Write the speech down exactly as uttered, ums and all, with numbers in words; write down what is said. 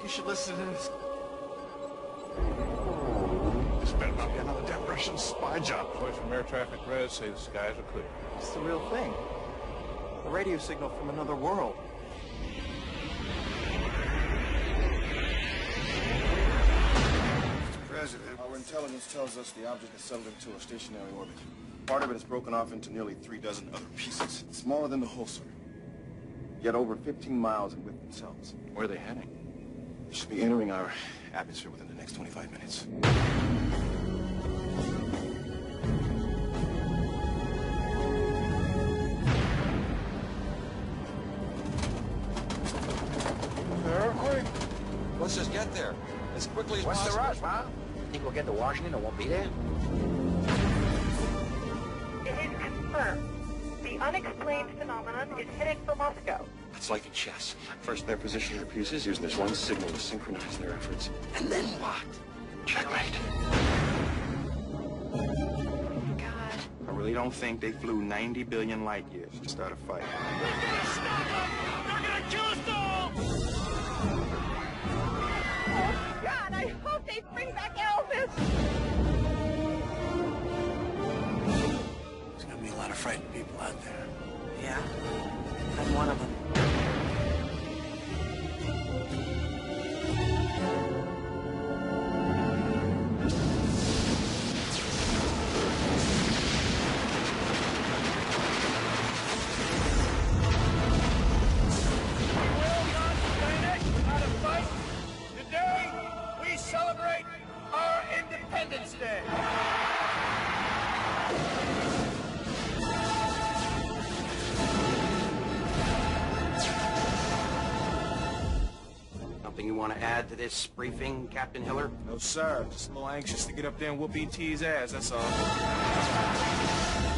should listen to this. This better not be another damn Russian spy job. Boys from air traffic res say the skies are clear. It's the real thing. A radio signal from another world. Mister President, our intelligence tells us the object has settled into a stationary orbit. Part of it is broken off into nearly three dozen other pieces. Smaller than the whole, sir. Yet over fifteen miles in width themselves. Where are they heading? They should be entering our atmosphere within the next twenty-five minutes. Earthquake? Let's just get there as quickly as What's possible. the rush, huh? Think we'll get to Washington and won't be there? It is confirmed. The unexplained phenomenon is heading for Moscow. It's like a chess. First they're positioning their pieces, using this one signal to synchronize their efforts. And then what? Checkmate. God. I really don't think they flew ninety billion light years to start a fight. Oh, God, I hope they bring back Elvis! There's gonna be a lot of frightened people out there. Yeah, I'm one of them. Celebrate our Independence Day. Something you want to add to this briefing, Captain Hiller? No, sir. Just a little anxious to get up there and whoop E T's ass, that's all.